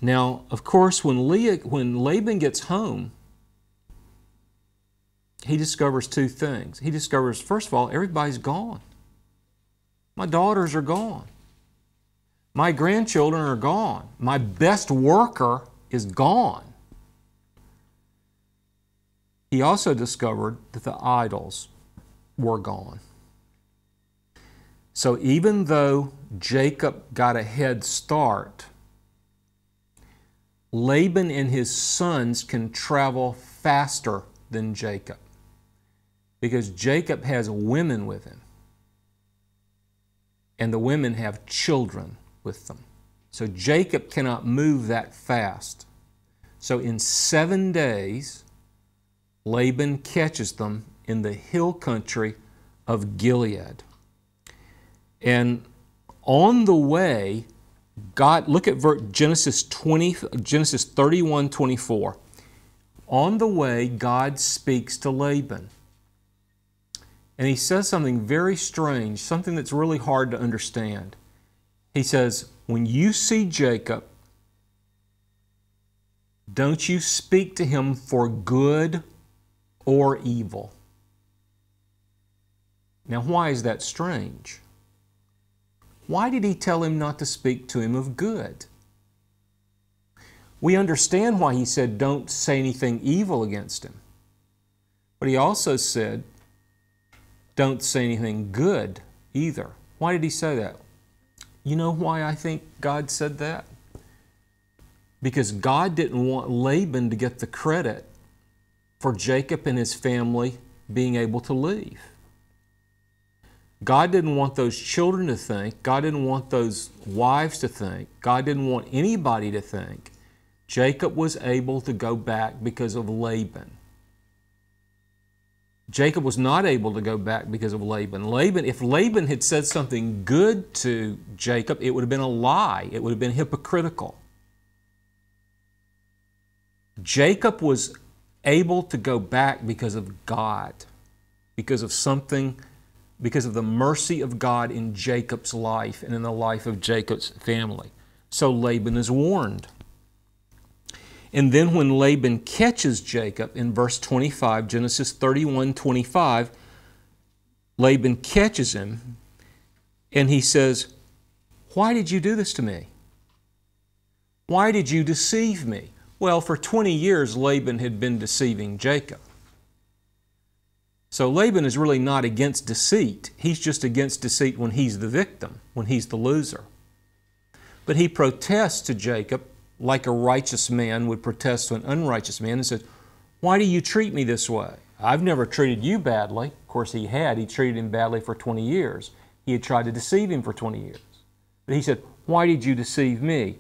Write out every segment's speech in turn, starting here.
Now, of course, when Laban gets home, he discovers two things. He discovers, first of all, everybody's gone. My daughters are gone. My grandchildren are gone. My best worker is gone. He also discovered that the idols were gone. So even though Jacob got a head start, Laban and his sons can travel faster than Jacob because Jacob has women with him, and the women have children with them. So Jacob cannot move that fast. So in 7 days, Laban catches them in the hill country of Gilead. And on the way, God, look at Genesis 31:24. On the way, God speaks to Laban. And he says something very strange, something that's really hard to understand. He says, when you see Jacob, don't you speak to him for good or evil. Now, why is that strange? Why did he tell him not to speak to him of good? We understand why he said, don't say anything evil against him. But he also said, don't say anything good either. Why did he say that? You know why I think God said that? Because God didn't want Laban to get the credit for Jacob and his family being able to leave. God didn't want those children to think, God didn't want those wives to think, God didn't want anybody to think Jacob was able to go back because of Laban. Jacob was not able to go back because of Laban. If Laban had said something good to Jacob, it would have been a lie. It would have been hypocritical. Jacob was able to go back because of God, because of the mercy of God in Jacob's life and in the life of Jacob's family. So Laban is warned. And then when Laban catches Jacob in verse 25, Genesis 31:25, Laban catches him and he says, why did you do this to me? Why did you deceive me? Well, for 20 years Laban had been deceiving Jacob. So Laban is really not against deceit. He's just against deceit when he's the victim, when he's the loser. But he protests to Jacob like a righteous man would protest to an unrighteous man and says, why do you treat me this way? I've never treated you badly. Of course he had. He treated him badly for 20 years. He had tried to deceive him for 20 years. But he said, why did you deceive me?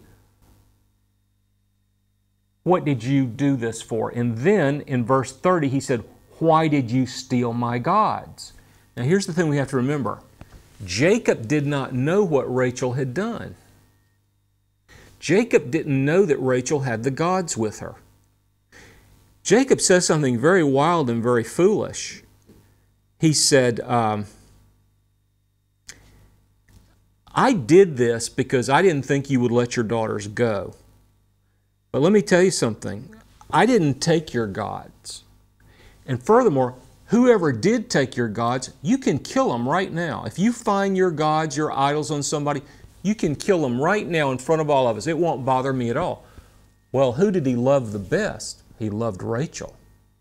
What did you do this for? And then in verse 30 he said, why did you steal my gods? Now here's the thing we have to remember. Jacob did not know what Rachel had done. Jacob didn't know that Rachel had the gods with her. Jacob says something very wild and very foolish. He said, I did this because I didn't think you would let your daughters go. But let me tell you something. I didn't take your gods. And furthermore, whoever did take your gods, you can kill them right now. If you find your gods, your idols on somebody, you can kill them right now in front of all of us. It won't bother me at all. Well, who did he love the best? He loved Rachel.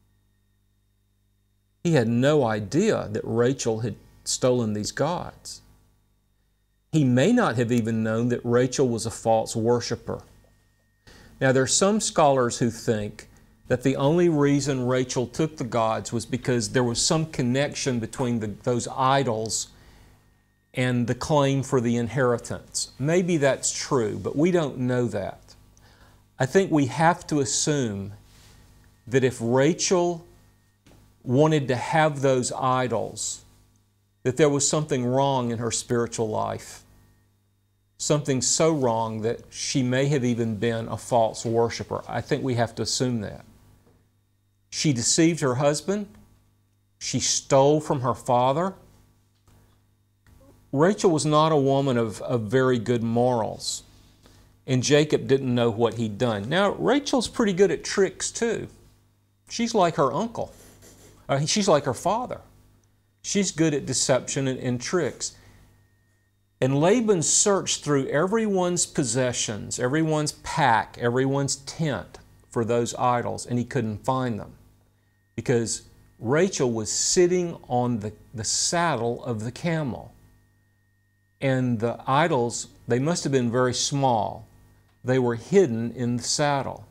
He had no idea that Rachel had stolen these gods. He may not have even known that Rachel was a false worshiper. Now, there are some scholars who think that the only reason Rachel took the gods was because there was some connection between those idols and the claim for the inheritance. Maybe that's true, but we don't know that. I think we have to assume that if Rachel wanted to have those idols, that there was something wrong in her spiritual life. Something so wrong that she may have even been a false worshiper. I think we have to assume that. She deceived her husband. She stole from her father. Rachel was not a woman of very good morals. And Jacob didn't know what he'd done. Now, Rachel's pretty good at tricks too. She's like her uncle. She's like her father. She's good at deception and tricks. And Laban searched through everyone's possessions, everyone's pack, everyone's tent for those idols, and he couldn't find them because Rachel was sitting on the saddle of the camel. And the idols, they must have been very small. They were hidden in the saddle.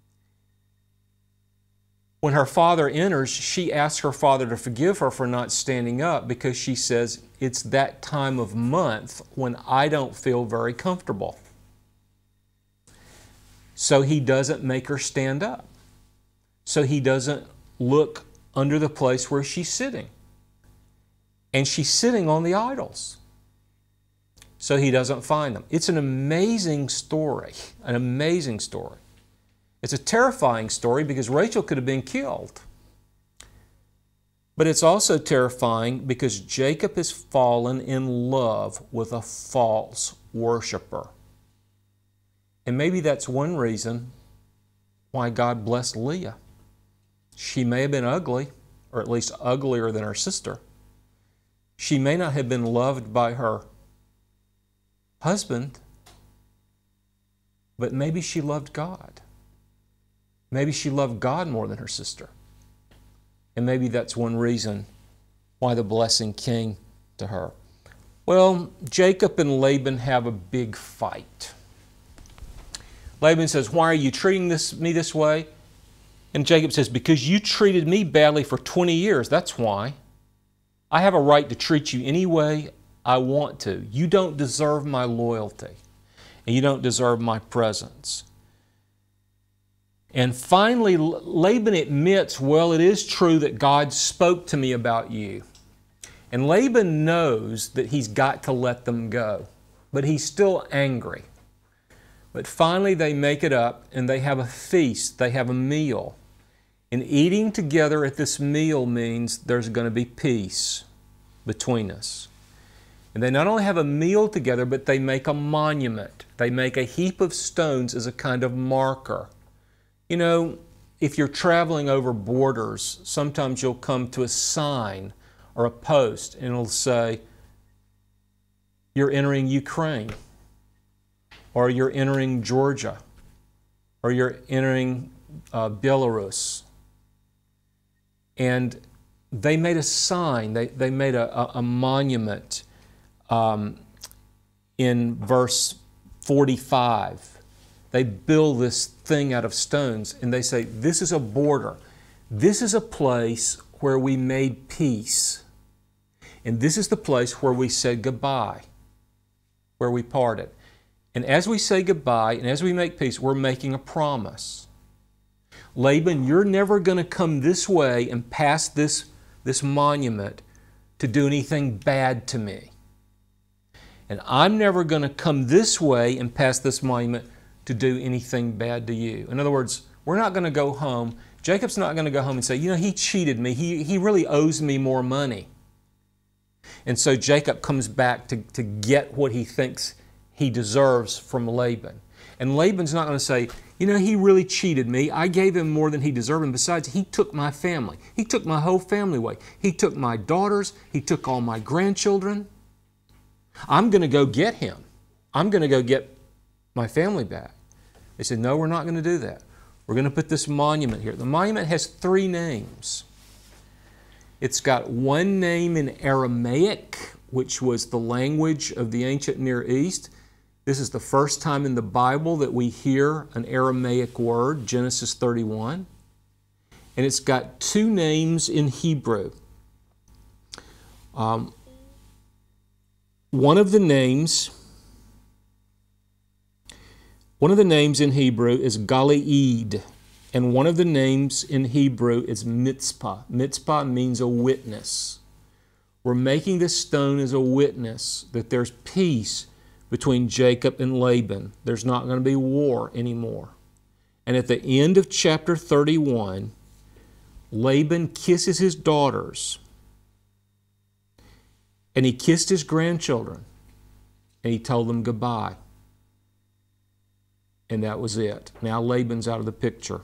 When her father enters, she asks her father to forgive her for not standing up because she says, it's that time of month when I don't feel very comfortable. So he doesn't make her stand up. So he doesn't look under the place where she's sitting. And she's sitting on the idols. So he doesn't find them. It's an amazing story, an amazing story. It's a terrifying story because Rachel could have been killed. But it's also terrifying because Jacob has fallen in love with a false worshiper. And maybe that's one reason why God blessed Leah. She may have been ugly, or at least uglier than her sister. She may not have been loved by her husband, but maybe she loved God. Maybe she loved God more than her sister. And maybe that's one reason why the blessing came to her. Well, Jacob and Laban have a big fight. Laban says, why are you treating me this way? And Jacob says, because you treated me badly for 20 years, that's why. I have a right to treat you any way I want to. You don't deserve my loyalty, and you don't deserve my presence. And finally, Laban admits, well, it is true that God spoke to me about you. And Laban knows that he's got to let them go, but he's still angry. But finally they make it up and they have a feast, they have a meal. And eating together at this meal means there's going to be peace between us. And they not only have a meal together, but they make a monument. They make a heap of stones as a kind of marker. You know, if you're traveling over borders, sometimes you'll come to a sign or a post and it'll say, you're entering Ukraine, or you're entering Georgia, or you're entering Belarus. And they made a sign, they made a monument in verse 45. They build this thing out of stones and they say, this is a border. This is a place where we made peace. And this is the place where we said goodbye, where we parted. And as we say goodbye and as we make peace, we're making a promise. Laban, you're never going to come this way and pass this monument to do anything bad to me. And I'm never going to come this way and pass this monument to do anything bad to you. In other words, we're not going to go home. Jacob's not going to go home and say, you know, he cheated me. He really owes me more money. And so Jacob comes back to get what he thinks he deserves from Laban. And Laban's not going to say, you know, he really cheated me. I gave him more than he deserved. And besides, he took my family. He took my whole family away. He took my daughters. He took all my grandchildren. I'm going to go get him. I'm going to go get my family back. They said, no, we're not going to do that. We're going to put this monument here. The monument has 3 names. It's got one name in Aramaic, which was the language of the ancient Near East. This is the first time in the Bible that we hear an Aramaic word, Genesis 31. And it's got 2 names in Hebrew. One of the names in Hebrew is Galeed, and one of the names in Hebrew is Mitzpah. Mitzpah means a witness. We're making this stone as a witness that there's peace between Jacob and Laban. There's not going to be war anymore. And at the end of chapter 31, Laban kisses his daughters, and he kissed his grandchildren, and he told them goodbye. And that was it. Now Laban's out of the picture.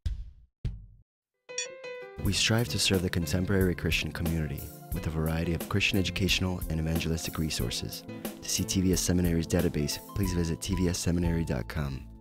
We strive to serve the contemporary Christian community with a variety of Christian educational and evangelistic resources. To see TVS Seminary's database, please visit tvsseminary.com.